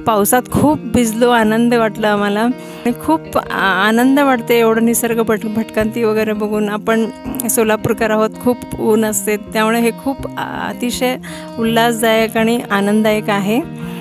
पावसात खूप भिजलो, आनंद वाटला आम्हाला आणि खूप आनंद वाटते एवढं निसर्ग भटकंती वगैरे बघून. आपण सोलापूरकर आहोत, खूप ऊन असते, त्यामुळे हे खूप अतिशय उल्हासदायक आणि आनंददायक आहे.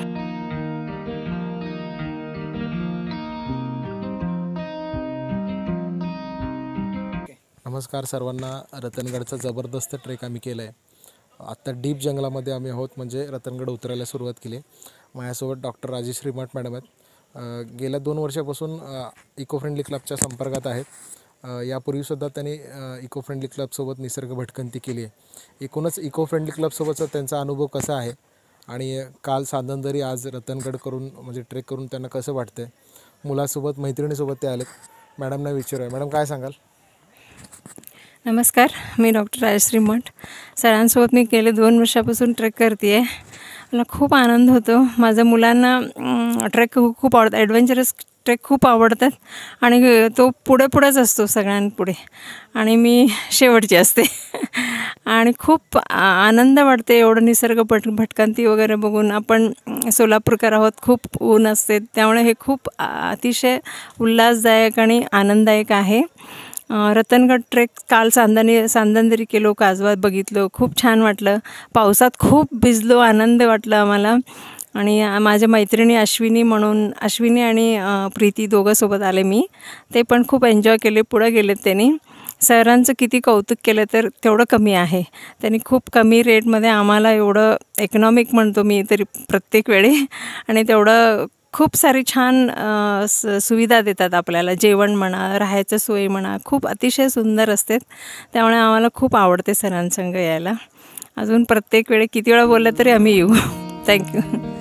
नमस्कार सर्वांना. रतनगडचा जबरदस्त ट्रेक आम्ही केला आहे. आत्ता डीप जंगलामध्ये आम्ही आहोत, म्हणजे रतनगड उतरायला सुरुवात केली. माझ्यासोबत डॉक्टर राजेश्री मठ मॅडम आहेत. गेल्या 2 वर्षापासून इको फ्रेंडली क्लबच्या संपर्कात आहेत. यापूर्वीसुद्धा त्यांनी इको फ्रेंडली क्लबसोबत निसर्ग भटकंती केली आहे. एकूणच इको फ्रेंडली क्लबसोबतचा त्यांचा अनुभव कसा आहे आणि काल सांदनदरी आज रतनगड करून म्हणजे ट्रेक करून त्यांना कसं वाटतं आहे. मुलासोबत मैत्रिणीसोबत ते आलेत. मॅडमना विचारूया. मॅडम काय सांगाल? नमस्कार, मी डॉक्टर राजश्री मठ. सरांसोबत मी गेले 2 वर्षापासून ट्रेक करते आहे. मला खूप आनंद होतो. माझ्या मुलांना ट्रेक खूप आवडतात, ॲडव्हेंचरस ट्रेक खूप आवडतात आणि तो पुढेच असतो सगळ्यांपुढे आणि मी शेवटची असते. आणि खूप आनंद वाटते एवढं निसर्ग भटकंती वगैरे बघून. आपण सोलापूरकर आहोत, खूप ऊन असते, त्यामुळे हे खूप उल्हासदायक आणि आनंददायक आहे. रतनगड ट्रेक काल सांदनदरी केलो, काजवा बघितलो, खूप छान वाटलं. पावसात खूप भिजलो, आनंद वाटला आम्हाला. आणि माझ्या मैत्रिणी अश्विनी आणि प्रीती दोघंसोबत आले मी. ते पण खूप एन्जॉय केले, पुढं गेलेत त्यांनी. सरांचं किती कौतुक केलं तर तेवढं कमी आहे. त्यांनी खूप कमी रेटमध्ये आम्हाला एवढं इकॉनॉमिक म्हणतो मी तरी प्रत्येक वेळी, आणि तेवढं खूप सारी छान सुविधा देतात आपल्याला. जेवण म्हणा, राहायचं सोय म्हणा, खूप अतिशय सुंदर असते. त्यामुळे आम्हाला खूप आवडते सरांसंग यायला. अजून प्रत्येक वेळी किती वेळा बोललं तरी आम्ही येऊ. थँक्यू.